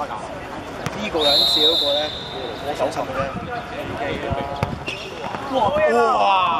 呢個人試嗰個咧，我手沉嘅啫。哇！